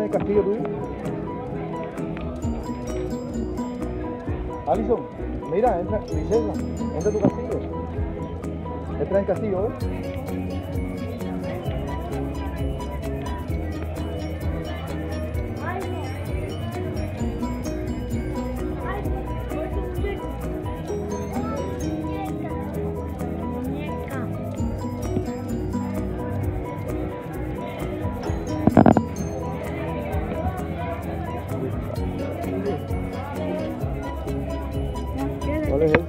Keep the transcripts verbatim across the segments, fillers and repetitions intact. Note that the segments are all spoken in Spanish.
el castillo tuyo? Alison, mira, entra, princesa, entra a tu castillo. Entra en el castillo, ¿ves? ¿Cuál es él?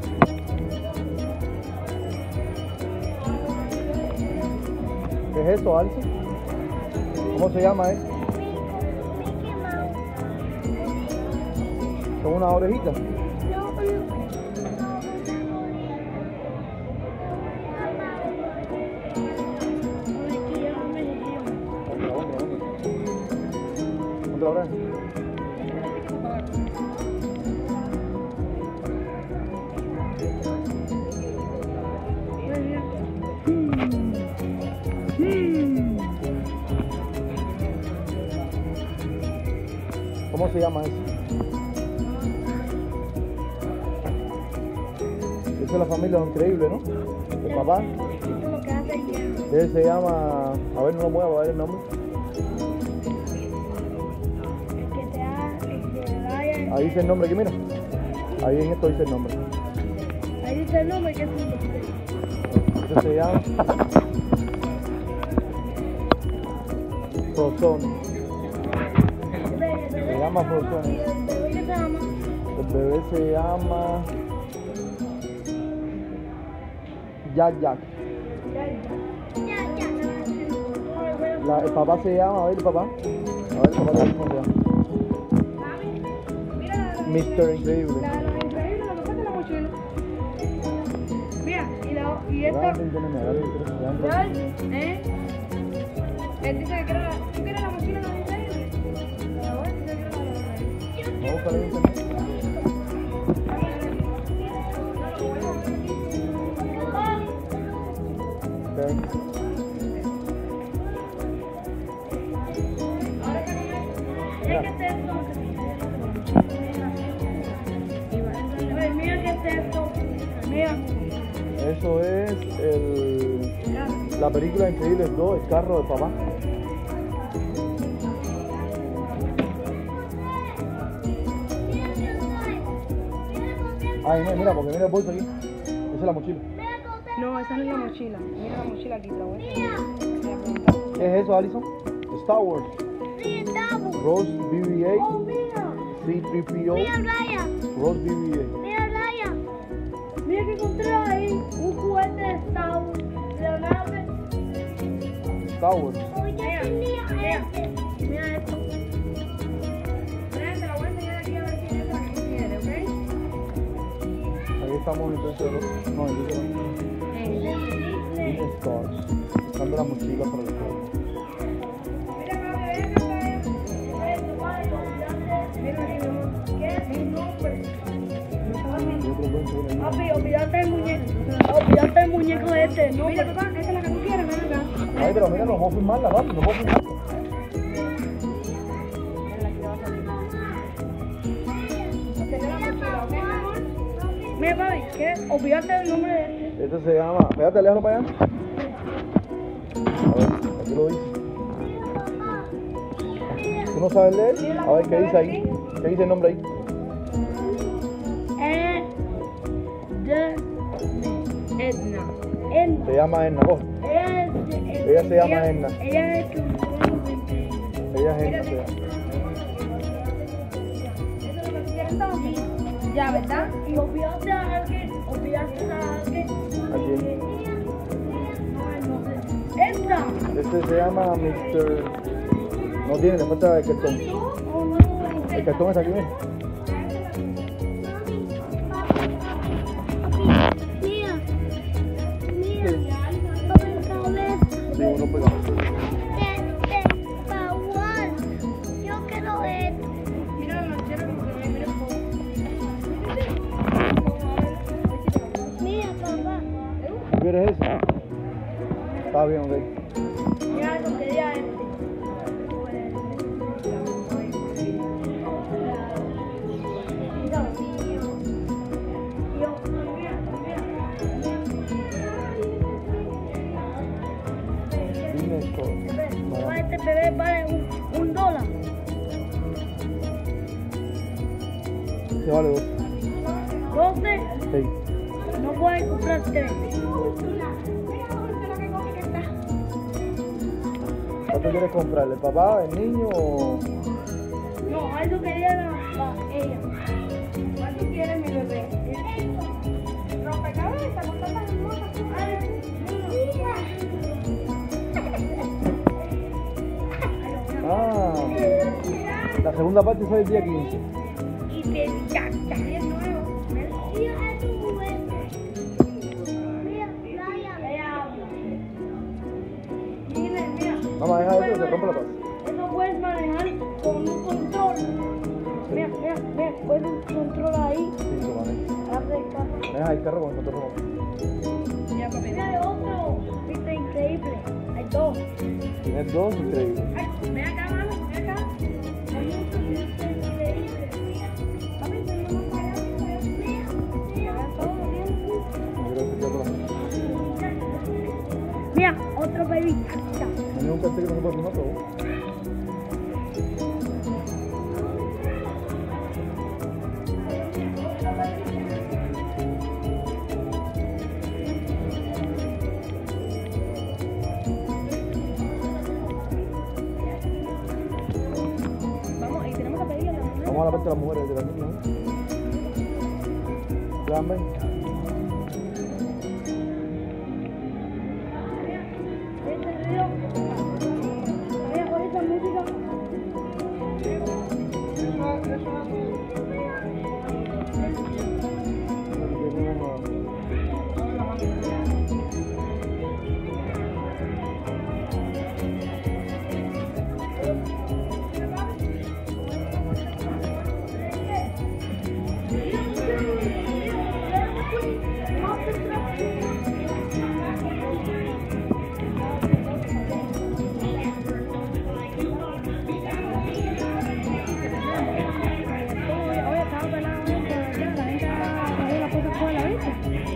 ¿Qué es eso, Alison? ¿Cómo se llama él? ¿Son unas orejitas? ¿Otra vez? ¿Cómo se llama eso? Esa es la familia increíble, ¿no? El papá. Él se llama... A ver, no lo muevo, a ver el nombre. Ahí dice el nombre aquí, mira. Ahí en esto dice el nombre. Ahí dice el nombre, ¿qué es eso? Eso se llama... Frozone. Se llama Frozone. ¿El bebé qué se llama? El bebé se llama... Jack Jack. La, el papá se llama, a ver el papá. A ver el papá de cómo se llama. mister Increíble. La, lo increíble, lo que pasa es la mochila. Mira, y, la, y esta... Agarra el internet, agarra el internet, agarra el internet. ¿Eh? Él dice que quiere la... ¿Tú quieres la mochila de los increíbles? La voy a decir que quiere la de los increíbles. Vamos a buscar el internet. Okay. Ahora que no me... Mira, ¿qué es esto? Ay, mira, ¿qué es esto? Mira. Eso es el, la película Increíbles dos, el carro de papá. Ay, no, mira, porque mira el bolso aquí. Esa es la mochila. No, esa no es la mochila. Mira la mochila aquí, te la voy a enseñar. ¿Qué es eso, Alison? Star Wars. Sí, estamos. Rose B B Oh, A, mira. C tres P O, Mira, Ryan. Rose B B Mira, Ryan. Mira que encontré ahí un juguete de Star Wars. Leonardo. A. Star Wars. Mira, mira, mira esto. Mira, te la voy a enseñar aquí a ver quién es la que quiere, ¿ok? Ahí estamos entonces. No, entonces no. Disney Stars. Buscando la mochila para el juego. Mira, mira, mira, esto, vale, olvídate. Mira, mi amor, ¿qué es mi nombre? Yo creo que voy a subir ahí. Papi, olvídate el muñeco. Olvídate el muñeco este. No, mira, papá, esa es la que tú quieres, ven acá. Ay, pero mira, no puedo filmarla, papi, no puedo filmarla. Mira, papi, ¿qué? Olvídate el nombre de este. Este se llama... Espérate, léalo para allá. A ver, aquí lo dice. ¿Tú no sabes leer? A ver, ¿qué dice ahí? ¿Qué dice el nombre ahí? E de Edna. Edna. Se llama Edna, coge. Ella, es- Ella se llama Edna. Ella es que Ella es Edna, se llama. Eso es lo que quieres también. Ya, ¿verdad? Y olvidaste a alguien. Olvidaste a alguien. Aquí. Edna. Este se llama mister No tiene, le falta el cartón. Oh, no. El cartón está aquí, mira. Mira. Mira. Otra vez. Sí, uno pegado. Yo quiero ver. Mira la manchera como que mira el fondo. Mira, papá. ¿Tú quieres eso? Está bien, ok. Mira lo que diga este. vale doce. doce. Sí. No puedes comprar tres. ¿Cuánto quieres comprarle? ¿Papá, el niño o...? No, a eso quería la, la, ella. ¿Cuánto quieres, mi bebé? Rompecabezas con tantas hermosas. Ah, la segunda parte sale el día quince. Y te encanta. Es nuevo. Mira, mira. Vamos a dejar eso, se rompe la parte. Eso puedes manejar con un control. Mira, mira, mira, puedes un control ahí. Sí, lo manejo. Abre el carro. Deja el carro con el control remoto. Ya, papi. Mira, hay otro. Viste, increíble. Hay dos. Tienes dos, increíble. Ay, ven acá, mami, ven acá. Hay otro, viste, increíble. Papi, tenemos para allá. Mira, mira, todo bien. Yo creo que sería otra. Mira, otro baby taxi. Tenía un cartel que no se puede filmar todo. Vamos, y tenemos que pedir a la mujer. Vamos a la parte de las mujeres, de las niñas. ¿Ya ven? Este río. Mira, con esa música. Oye, estaba pelado gente, ¿verdad? La gente ha cogido las cosas por la vista.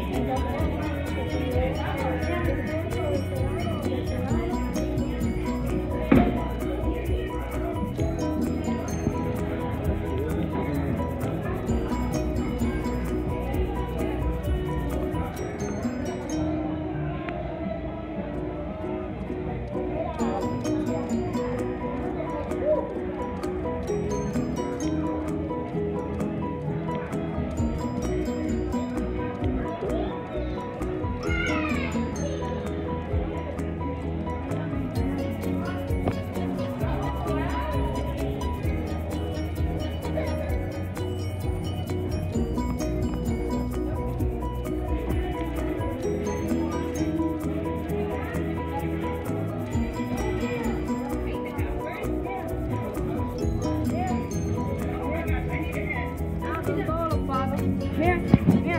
Mira, mira.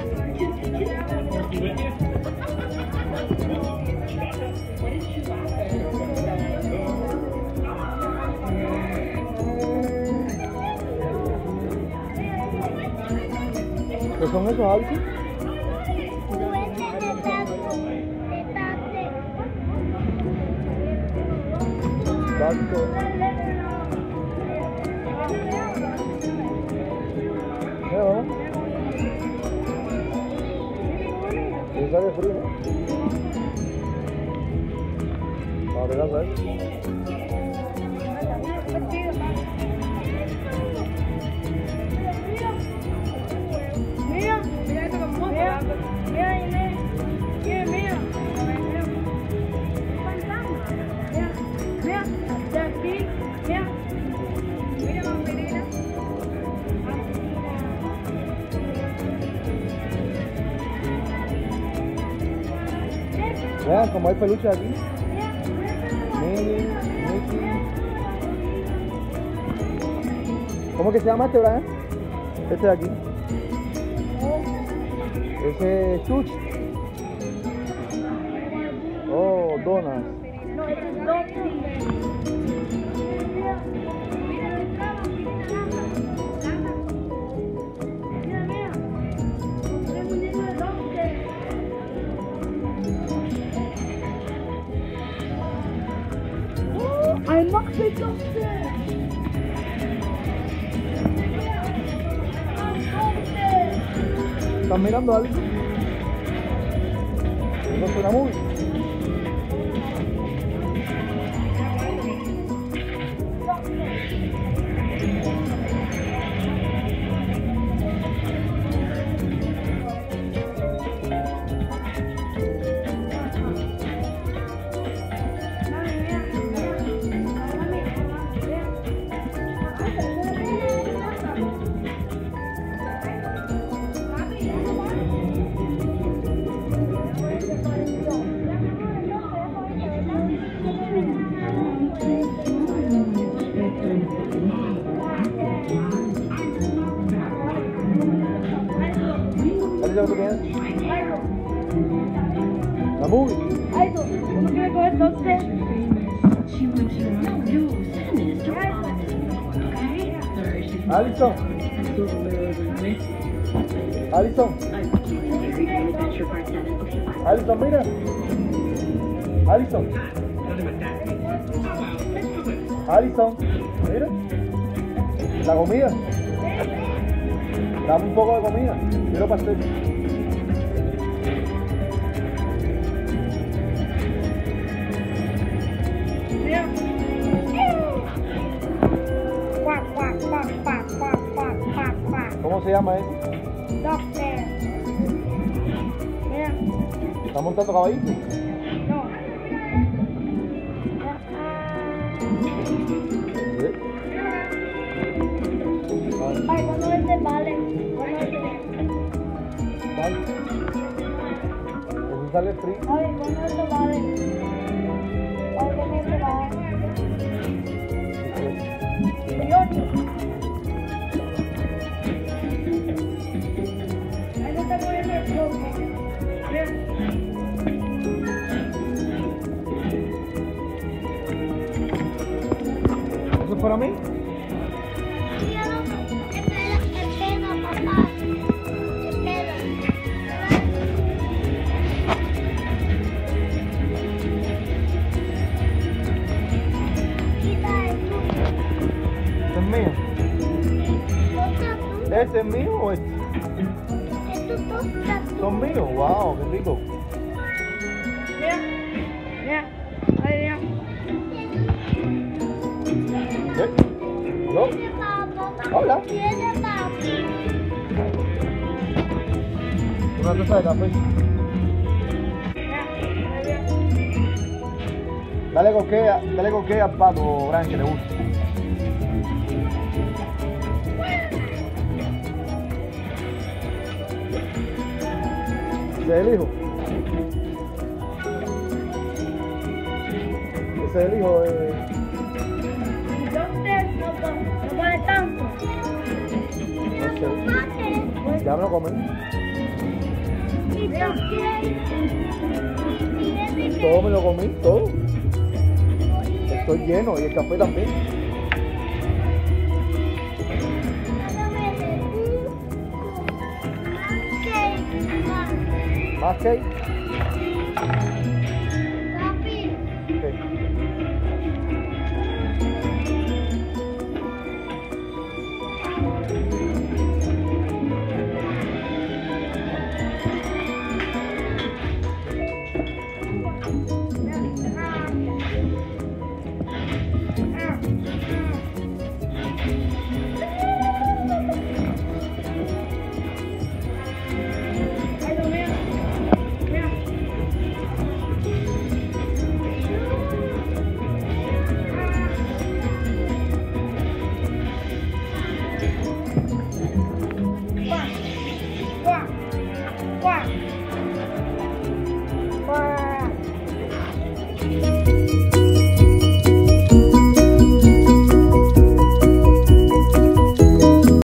¿Qué son esos, Alci? Tanto. Mira, vamos. Y sale frío, ¿no? Para pegar, ¿sabes? Mira, mira esto como mira, mira, mira, mira, mira, mira, mira, de aquí, mira, mira, mira, Vean, como hay peluches aquí. Minnie, Mickey. ¿Cómo que se llama este, Brian? Este de aquí. Ese es Chuch. Oh, Donas. no, es dos. Hay más picos. ¿Estás mirando algo? ¿Eso suena muy? ¿Qué es lo que tienes? La movie. Ay, tú, ¿cómo quiere coger entonces? Alison. Alison. Alison, mira. Alison. Alison, mira. La comida. Dame un poco de comida. Quiero pastel. Mira. Cuac, cuac, cuac, cuac, cuac, cuac, cuac, cuac. ¿Cómo se llama eso? Doctor. Mira. ¿Está montando caballito? No. ¿Sí? Ay, ¿cuándo vende vale? ¿Cuándo vende? Vale. Eso sale free. Ay, ¿cuándo vende vale? Ay, ¿cuándo vende vale? dieciocho. Ahí no está poniendo el bloque. ¿Eso es para mí? Espera, papá. Espera. ¿Este es mío? ¿Este es mío o este? ¿Son míos? ¡Wow! ¡Qué rico! Mira, mira, ahí mira. ¿Eh? ¿No? Hola. Una taza de café. Mira, ahí mira. Dale coquea, dale coquea al pato, Bran, que le gusta. ¿Ese es el hijo? Ese es el hijo de... Entonces, no, no, no vale tanto. No sé. Ya me lo comí. Mira. Todo me lo comí, todo. Estoy lleno y el café también. ¿Más cake?